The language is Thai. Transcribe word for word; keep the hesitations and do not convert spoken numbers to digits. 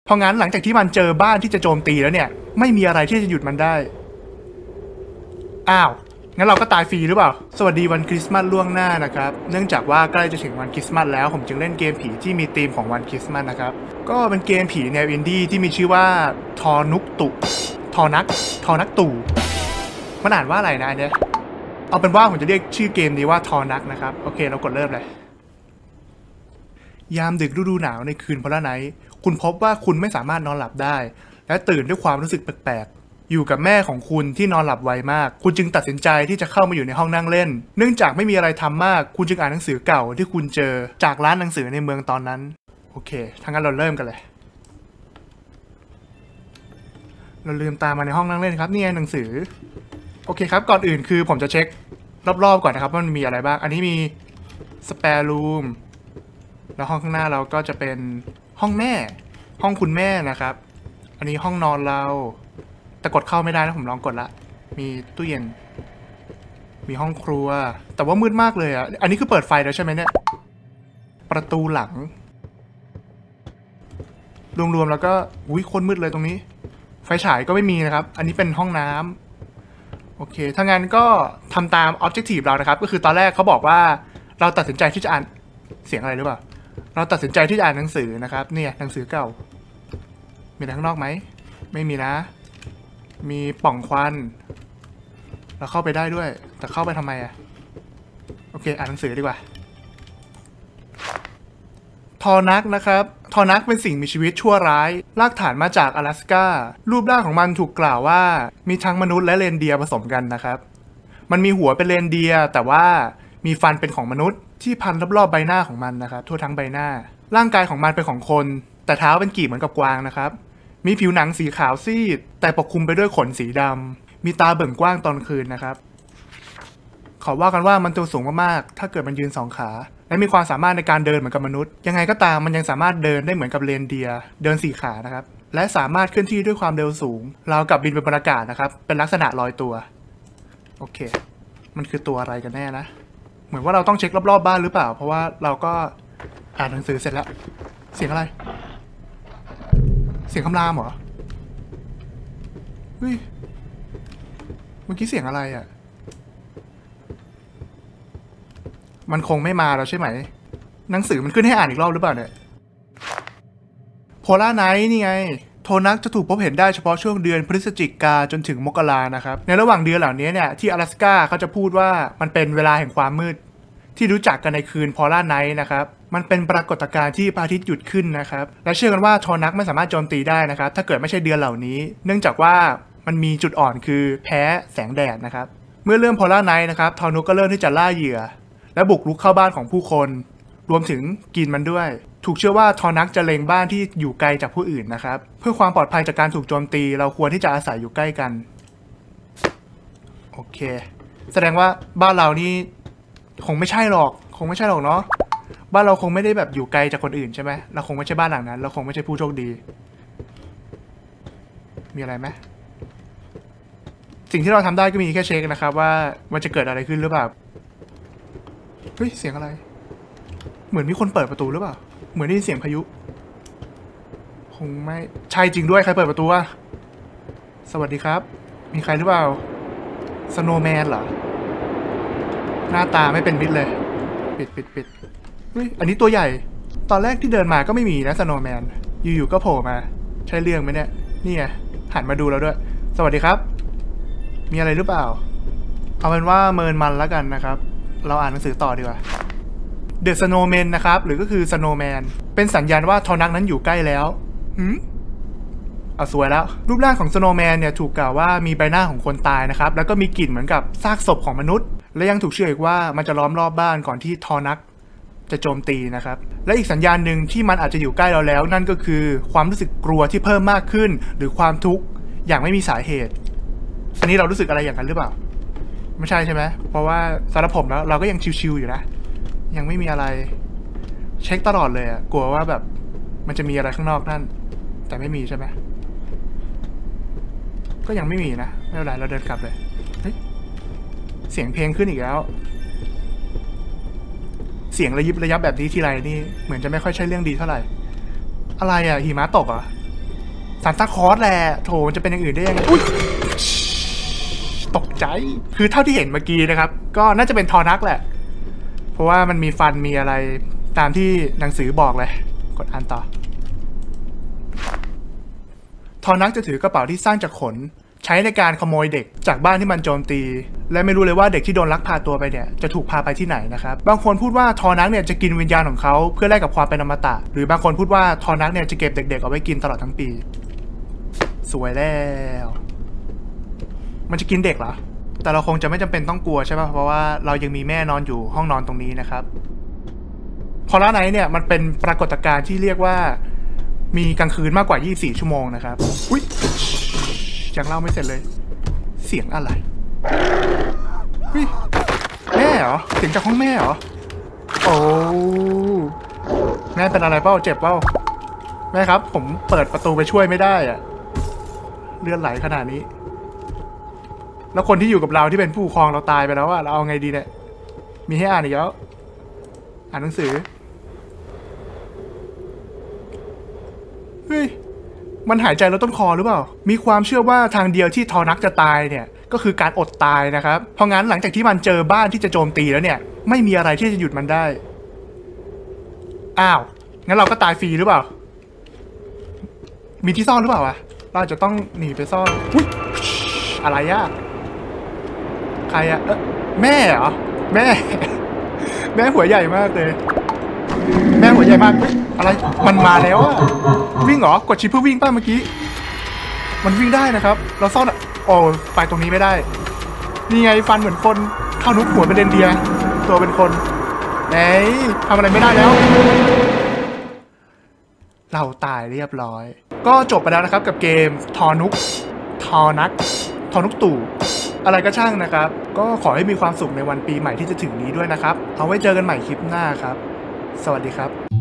ราะงั้นหลังจากที่มันเจอบ้านที่จะโจมตีแล้วเนี่ยไม่มีอะไรที่จะหยุดมันได้อ้าวงั้นเราก็ตายฟรีหรือเปล่าสวัสดีวันคริสต์มาสล่วงหน้านะครับเนื่องจากว่าใกล้จะถึงวันคริสต์มาสแล้วผมจึงเล่นเกมผีที่มีธีมของวันคริสต์มาสนะครับก็เป็นเกมผีแนวอินดี้ที่มีชื่อว่าทอนุกตุทอนักทอนักตู่มันอ่านว่าอะไรนะอันเนี้ยเอาเป็นว่าผมจะเรียกชื่อเกมนี้ว่าทอนักนะครับโอเคเรากดเริ่มเลยยามดึกฤดูหนาวในคืนพลไนท์คุณพบว่าคุณไม่สามารถนอนหลับได้และตื่นด้วยความรู้สึกแปลกๆอยู่กับแม่ของคุณที่นอนหลับไวมากคุณจึงตัดสินใจที่จะเข้ามาอยู่ในห้องนั่งเล่นเนื่องจากไม่มีอะไรทำมากคุณจึงอ่านหนังสือเก่าที่คุณเจอจากร้านหนังสือในเมืองตอนนั้นโอเคถ้างั้นเราเริ่มกันเลยเราลืมตามมาในห้องนั่งเล่นครับนี่ไงหนังสือโอเคครับก่อนอื่นคือผมจะเช็ครอบๆก่อนนะครับว่ามันมีอะไรบ้างอันนี้มีสเปร์รูมแล้วห้องข้างหน้าเราก็จะเป็นห้องแม่ห้องคุณแม่นะครับอันนี้ห้องนอนเราแต่กดเข้าไม่ได้นะผมลองกดละมีตู้เย็นมีห้องครัวแต่ว่ามืดมากเลยอ่ะอันนี้คือเปิดไฟแล้วใช่ไหมเนี่ยประตูหลังรวมๆแล้วก็อุ้ยโคตรมืดเลยตรงนี้ไฟฉายก็ไม่มีนะครับอันนี้เป็นห้องน้ำโอเคถ้างั้นก็ทำตาม objective เรานะครับก็คือตอนแรกเขาบอกว่าเราตัดสินใจที่จะอ่านเสียงอะไรหรือเปล่าเราตัดสินใจที่จะอ่านหนังสือนะครับเนี่ยหนังสือเก่ามีอะไรข้างนอกไหมไม่มีนะมีปล่องควันเราเข้าไปได้ด้วยแต่เข้าไปทำไมอะโอเคอ่านหนังสือดีกว่าทอนักนะครับทอนักเป็นสิ่งมีชีวิตชั่วร้ายรากฐานมาจาก阿拉斯การูปร่างของมันถูกกล่าวว่ามีทั้งมนุษย์และเรนเดียร์ผสมกันนะครับมันมีหัวเป็นเรนเดียร์แต่ว่ามีฟันเป็นของมนุษย์ที่พันรอบๆใบหน้าของมันนะครับทั่วทั้งใบหน้าร่างกายของมันเป็นของคนแต่เท้าเป็นกีบเหมือนกับกวางนะครับมีผิวหนังสีขาวซีดแต่ปกคลุมไปด้วยขนสีดำมีตาเบิ่งกว้างตอนคืนนะครับเขาว่ากันว่ามันตัวสูงมากๆถ้าเกิดมันยืนสองขาและมีความสามารถในการเดินเหมือนกับมนุษย์ยังไงก็ตามมันยังสามารถเดินได้เหมือนกับเรนเดียร์เดินสี่ขานะครับและสามารถเคลื่อนที่ด้วยความเร็วสูงราวกับบินไปบนอากาศนะครับเป็นลักษณะลอยตัวโอเคมันคือตัวอะไรกันแน่นะเหมือนว่าเราต้องเช็ครอบๆบ้านหรือเปล่าเพราะว่าเราก็อ่านหนังสือเสร็จแล้วเสียงอะไรเสียงคำรามเหรอเฮ้ยเมื่อกี้เสียงอะไรอ่ะมันคงไม่มาแล้วใช่ไหมหนังสือมันขึ้นให้อ่านอีกรอบหรือเปล่าเนี่ยโพล่าไนท์นี่ไงโทนักจะถูกพบเห็นได้เฉพาะช่วงเดือนพฤศจิกาจนถึงมกรานะครับในระหว่างเดือนเหล่านี้เนี่ยที่阿拉斯ก้าเขาจะพูดว่ามันเป็นเวลาแห่งความมืดที่รู้จักกันในคืนโพล่าไนท์นะครับมันเป็นปรากฏการณ์ที่พระอาทิตย์หยุดขึ้นนะครับและเชื่อกันว่าโทนักไม่สามารถโจมตีได้นะครับถ้าเกิดไม่ใช่เดือนเหล่านี้เนื่องจากว่ามันมีจุดอ่อนคือแพ้แสงแดดนะครับเมื่อเริ่มโพล่าไนท์นะครับโทนุก็เริ่มที่จะล่าเหยื่อและบุกรุกเข้าบ้านของผู้คนรวมถึงกินมันด้วยถูกเชื่อว่าทอนักจะเล็งบ้านที่อยู่ไกลจากผู้อื่นนะครับเพื่อความปลอดภัยจากการถูกโจมตีเราควรที่จะอาศัยอยู่ใกล้กันโอเคแสดงว่าบ้านเรานี่คงไม่ใช่หรอกคงไม่ใช่หรอกเนาะบ้านเราคงไม่ได้แบบอยู่ไกลจากคนอื่นใช่ไหมเราคงไม่ใช่บ้านหลังนั้นเราคงไม่ใช่ผู้โชคดีมีอะไรไหมสิ่งที่เราทำได้ก็มีแค่เช็คนะครับว่ามันจะเกิดอะไรขึ้นหรือเปล่าเฮ้ยเสียงอะไรเหมือนมีคนเปิดประตูหรือเปล่าเหมือนได้ยินเสียงพายุคงไม่ใช่จริงด้วยใครเปิดประตูวะสวัสดีครับมีใครหรือเปล่าสโนว์แมนเหรอหน้าตาไม่เป็นมิตรเลยปิดปิดปิดเฮ้ยอันนี้ตัวใหญ่ตอนแรกที่เดินมาก็ไม่มีนะสโนว์แมนอยู่ๆก็โผล่มาใช่เรื่องไหมเนี่ยนี่ไงหันมาดูเราด้วยสวัสดีครับมีอะไรหรือเปล่าเอาเป็นว่าเมินมันแล้วกันนะครับเราอ่านหนังสือต่อดีกว่าเดอะสโนว์แมนนะครับหรือก็คือสโนว์แมนเป็นสัญญาณว่าทอนักนั้นอยู่ใกล้แล้วหืมเอาสวยแล้วรูปร่างของสโนว์แมนเนี่ยถูกกล่าวว่ามีใบหน้าของคนตายนะครับแล้วก็มีกลิ่นเหมือนกับซากศพของมนุษย์และยังถูกเชื่ออีกว่ามันจะล้อมรอบบ้านก่อนที่ทอนักจะโจมตีนะครับและอีกสัญญาณหนึ่งที่มันอาจจะอยู่ใกล้เราแล้วนั่นก็คือความรู้สึกกลัวที่เพิ่มมากขึ้นหรือความทุกข์อย่างไม่มีสาเหตุอันนี้เรารู้สึกอะไรอย่างนั้นหรือเปล่าไม่ใช่ใช่ไหมเพราะว่าสำหรับผมแล้วเราก็ยังชิวๆอยู่นะยังไม่มีอะไรเช็คตลอดเลยอะกลัวว่าแบบมันจะมีอะไรข้างนอกนั่นแต่ไม่มีใช่ไหมก็ยังไม่มีนะไม่เป็นไรเราเดินกลับเลยเฮ้ยเสียงเพลงขึ้นอีกแล้วเสียงระยิบระยับแบบนี้ทีไรนี่เหมือนจะไม่ค่อยใช่เรื่องดีเท่าไหร่อะไรอะหิมะตกเหรอซานต้าคลอสแหละโถมันจะเป็นอย่างอื่นได้ยังไงอุ้ยตกใจคือเท่าที่เห็นเมื่อกี้นะครับก็น่าจะเป็นทอนักแหละเพราะว่ามันมีฟันมีอะไรตามที่หนังสือบอกเลยกดอ่านต่อทอนักจะถือกระเป๋าที่สร้างจากขนใช้ในการขโมยเด็กจากบ้านที่มันโจมตีและไม่รู้เลยว่าเด็กที่โดนลักพาตัวไปเนี่ยจะถูกพาไปที่ไหนนะครับบางคนพูดว่าทอนักเนี่ยจะกินวิญญาณของเขาเพื่อแลกกับความเป็นอมตะหรือบางคนพูดว่าทอนักเนี่ยจะเก็บเด็กๆเอาไว้กินตลอดทั้งปีสวยแล้วมันจะกินเด็กเหรอแต่เราคงจะไม่จำเป็นต้องกลัวใช่ป่ะเพราะว่าเรายังมีแม่นอนอยู่ห้องนอนตรงนี้นะครับพอล่าไนท์เนี่ยมันเป็นปรากฏการณ์ที่เรียกว่ามีกลางคืนมากกว่ายี่สิบสี่ชั่วโมงนะครับอุ๊ยยังเล่าไม่เสร็จเลยเสียงอะไรเฮ้ยแม่เหรอเสียงจากห้องแม่เหรอโอ้แม่เป็นอะไรเปล่าเจ็บเปล่าแม่ครับผมเปิดประตูไปช่วยไม่ได้อะเลือดไหลขนาดนี้แล้วคนที่อยู่กับเราที่เป็นผู้ปกครองเราตายไปแล้วอะเราเอาไงดีเนี่ยมีให้อ่านอีกแล้วอ่านหนังสือเฮ้ยมันหายใจลดต้นคอหรือเปล่ามีความเชื่อว่าทางเดียวที่ทอนักจะตายเนี่ยก็คือการอดตายนะครับเพราะงั้นหลังจากที่มันเจอบ้านที่จะโจมตีแล้วเนี่ยไม่มีอะไรที่จะหยุดมันได้อ้าวงั้นเราก็ตายฟรีหรือเปล่ามีที่ซ่อนหรือเปล่าวะเราจะต้องหนีไปซ่อนอุ๊ยอะไรอะใครอะเอ๊ะแม่เหรอแม่แม่หัวใหญ่มากเลยแม่หัวใหญ่มากอะไรมันมาแล้วอะวิ่งเหรอกดชิปเพื่อวิ่งป้าเมื่อกี้มันวิ่งได้นะครับเราซ่อนอะโอ้ไปตรงนี้ไม่ได้นี่ไงฟันเหมือนคนเข้านุกหัวเป็นเดนเดียตัวเป็นคนไหนทำอะไรไม่ได้แล้วเราตายเรียบร้อยก็จบไปแล้วนะครับกับเกมทอนุกทอนักทอนุกตู่อะไรก็ช่างนะครับก็ขอให้มีความสุขในวันปีใหม่ที่จะถึงนี้ด้วยนะครับเอาไว้เจอกันใหม่คลิปหน้าครับสวัสดีครับ